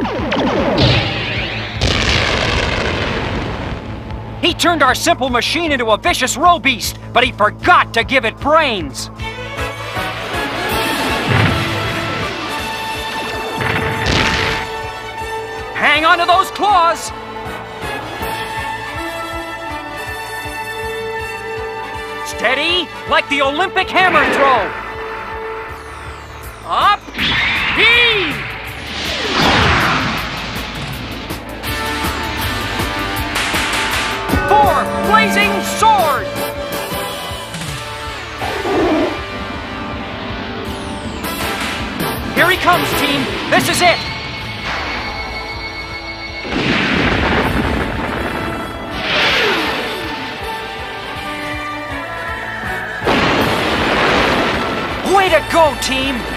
He turned our simple machine into a vicious roe-beast, but he forgot to give it brains. Hang on to those claws! Steady, like the Olympic hammer throw! Up! Heave! For blazing sword! Here he comes, team! This is it! Way to go, team!